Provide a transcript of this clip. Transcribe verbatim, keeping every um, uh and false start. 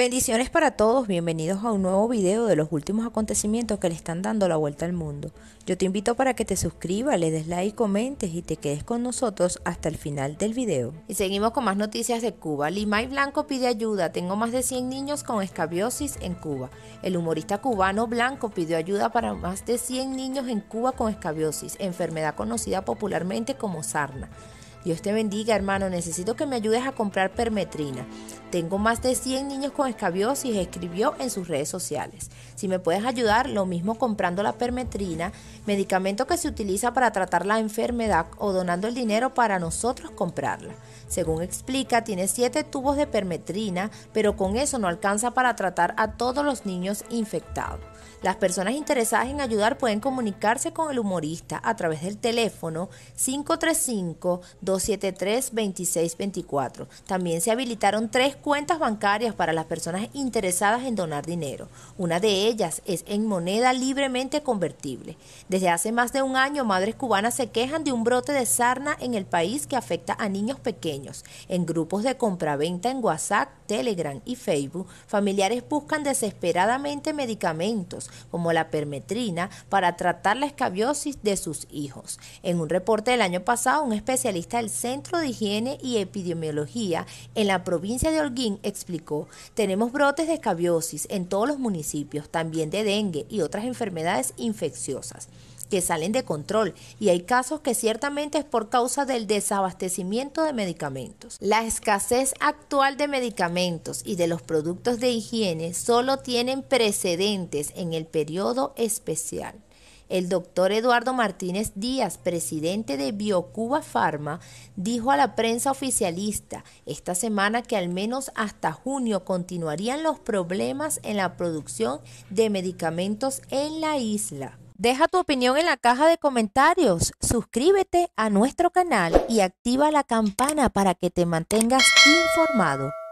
Bendiciones para todos, bienvenidos a un nuevo video de los últimos acontecimientos que le están dando la vuelta al mundo. Yo te invito para que te suscribas, le des like, comentes y te quedes con nosotros hasta el final del video. Y seguimos con más noticias de Cuba. Limay Blanco pide ayuda, tengo más de cien niños con escabiosis en Cuba. El humorista cubano Blanco pidió ayuda para más de cien niños en Cuba con escabiosis, enfermedad conocida popularmente como sarna. Dios te bendiga, hermano, necesito que me ayudes a comprar permetrina. Tengo más de cien niños con escabiosis, escribió en sus redes sociales. Si me puedes ayudar, lo mismo comprando la permetrina, medicamento que se utiliza para tratar la enfermedad, o donando el dinero para nosotros comprarla. Según explica, tiene siete tubos de permetrina, pero con eso no alcanza para tratar a todos los niños infectados. Las personas interesadas en ayudar pueden comunicarse con el humorista a través del teléfono cinco tres cinco, dos siete tres, dos seis dos cuatro. También se habilitaron tres cuentas bancarias para las personas interesadas en donar dinero. Una de ellas es en moneda libremente convertible. Desde hace más de un año, madres cubanas se quejan de un brote de sarna en el país que afecta a niños pequeños. En grupos de compraventa en WhatsApp, Telegram y Facebook, familiares buscan desesperadamente medicamentos como la permetrina para tratar la escabiosis de sus hijos. En un reporte del año pasado, un especialista del Centro de Higiene y Epidemiología en la provincia de Holguín explicó: tenemos brotes de escabiosis en todos los municipios, también de dengue y otras enfermedades infecciosas que salen de control, y hay casos que ciertamente es por causa del desabastecimiento de medicamentos. La escasez actual de medicamentos y de los productos de higiene solo tienen precedentes en el periodo especial. El doctor Eduardo Martínez Díaz, presidente de Biocuba Pharma, dijo a la prensa oficialista esta semana que al menos hasta junio continuarían los problemas en la producción de medicamentos en la isla. Deja tu opinión en la caja de comentarios, suscríbete a nuestro canal y activa la campana para que te mantengas informado.